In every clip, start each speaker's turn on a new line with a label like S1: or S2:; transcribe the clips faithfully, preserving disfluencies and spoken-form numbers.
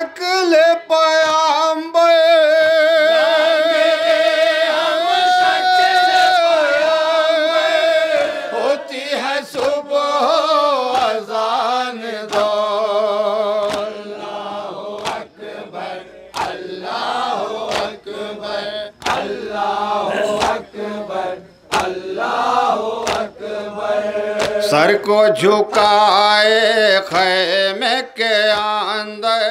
S1: अकले पयाम्बर होती है सुबह अजान दो। अल्लाहु अकबर अल्लाहु अकबर अल्लाहु अकबर अल्लाहु अकबर। सर को झुकाए खैमे के अंदर,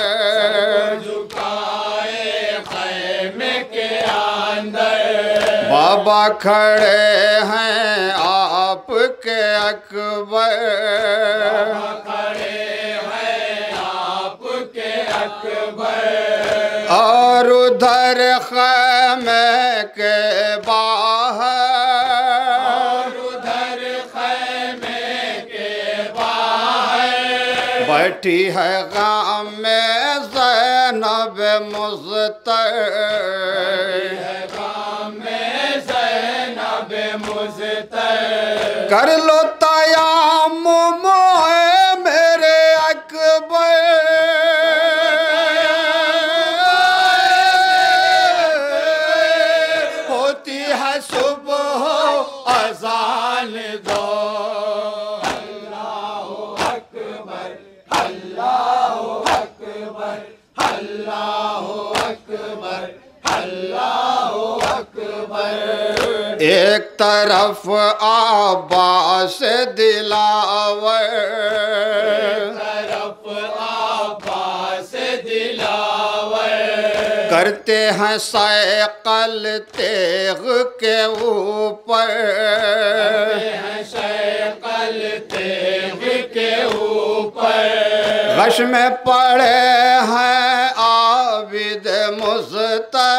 S1: झुकाए खैमे के अंदर बाबा खड़े हैं आपके अकबर, बाबा खड़े हैं आपके अकबर। और उधर खैमे के बाहर, बैठी है गाम में ज़ैनब मुज़्तर, गाम में ज़ैनब मुज़्तर। कर लो तयाम्मुम मेरे अकबर, होती है सुबह अज़ान दो। एक तरफ अब्बास दिलावर, एक तरफ अब्बास दिलावर करते हैं सैकल तेग के ऊपर, करते हैं सैकल तेग के ऊपर। गश में पड़े हैं आबिद मुज़्तर,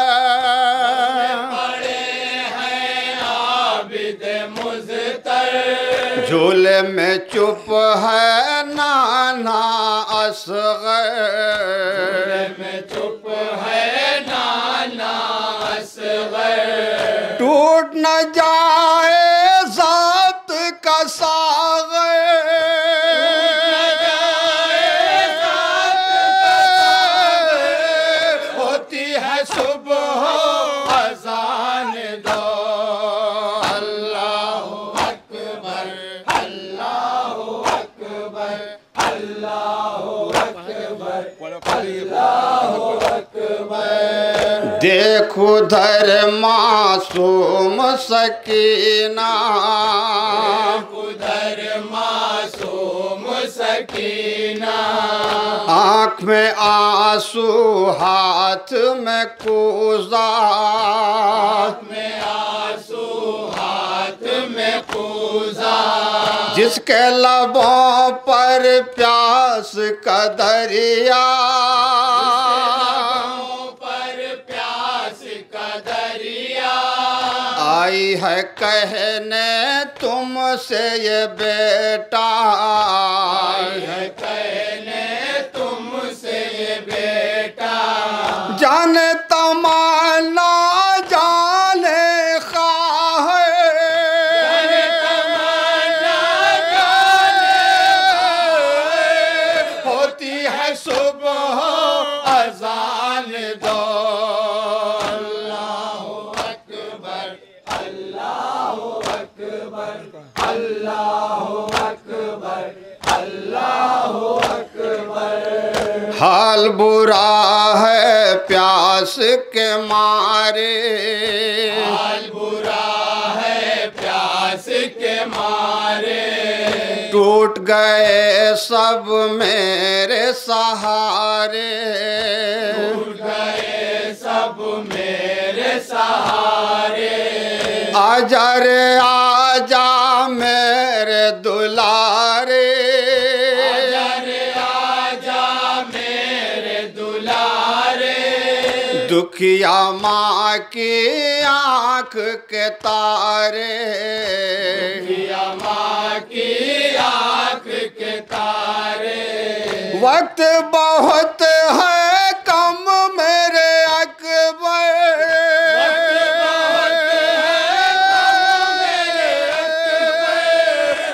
S1: झूले में चुप है नाना असगर, झूले में चुप है नाना असगर। टूट न जाए ज़ात का सागर, होती है सुबह अज़ान दो। देखो उधर मासूम सकीना, उधर मासूम सकीना। आँख में आंसू हाथ में कूज़ा, आँख में आंसू हाथ में कूज़ा। जिसके लबों पर प्यास का दरिया, आई है कहने तुमसे ये बेटा, आई है कहने तुमसे ये बेटा। जाने तमन्ना जाने ख्वाह, जाने तमन्ना जाने ख्वाह, होती है सुबह अज़ान दो। अल्लाहु अकबर अल्लाहु अकबर। हाल बुरा है प्यास के मारे, हाल बुरा है प्यास के मारे। टूट गए सब मेरे सहारे, टूट गए सब मेरे सहारे। आजा रे आजा मेरे दुलारे, आजा रे आजा मेरे दुलारे। दुखिया माँ की आँख के तारे, दुखिया माँ की आँख के तारे। वक्त बहुत है कम मेरे अकबर,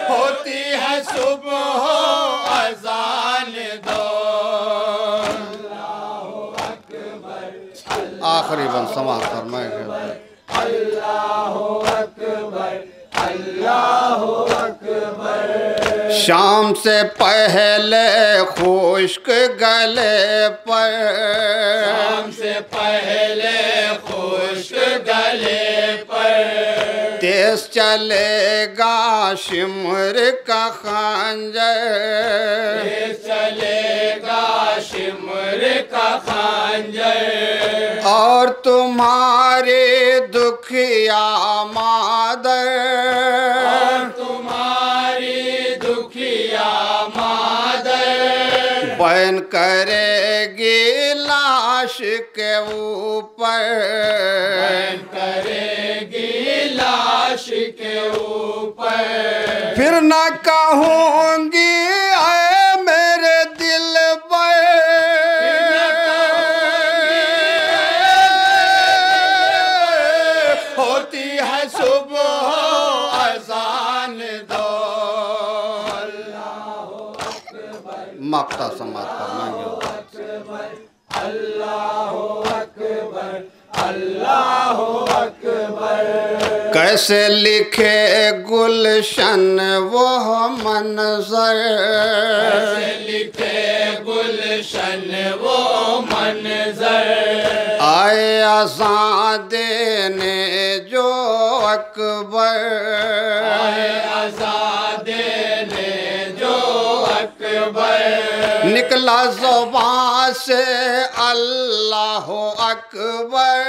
S1: सुबह अज़ान दो। आखिरी बंद समाप्त फरमाएंगे।
S2: अल्लाहु अकबर, अल्लाहु अकबर।
S1: शाम से पहले खुश्क गले पर,
S2: शाम से पहले खुश्क गले पर
S1: तेज चलेगा शिमर का खंजर,
S2: तेज चलेगा शिमर का खंजर।
S1: और तुम्हारे दुखिया मादर,
S2: और तुम्हारी दुखिया मादर
S1: बयान करेगी लाश के ऊपर,
S2: बयान करेगी लाश के ऊपर।
S1: फिर न कहूँगी ऐ मेरे दिल पर, होती है सुबह अज़ान दो। मक्ता समाप्त फरमाएंगे।
S2: अल्लाहु अकबर, अल्लाहु अकबर।
S1: कैसे लिखे गुलशन वो मंजर,
S2: कैसे लिखे गुलशन वो मंजर।
S1: आए अज़ां देने जो अकबर,
S2: आए अज़ां देने जो अकबर।
S1: निकला ज़ुबान से अल्लाहु अकबर,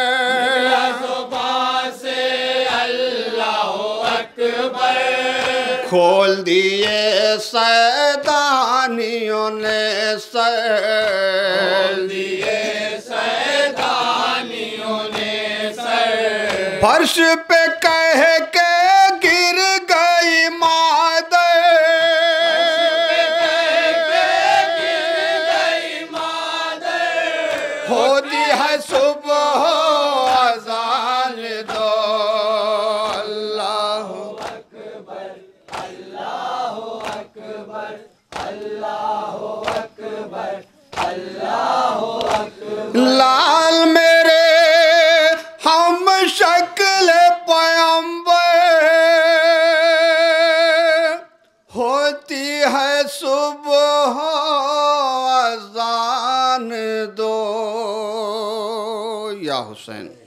S2: ज़ुबान से अल्लाहु अकबर।
S1: खोल दिए सैदानियों ने सर,
S2: खोल दिए सैदानियों ने सर।
S1: फर्श पे कह के गिर गई मादर, होती है सुबह अज़ान दो। अल्लाहु
S2: अकबर, अल्लाहु अकबर, अल्लाहु अकबर, अल्लाहु अकबर।
S1: लाल मेरे हम शक्ल पैगंबर, होती है सुबह अज़ान दो। या हुसैन।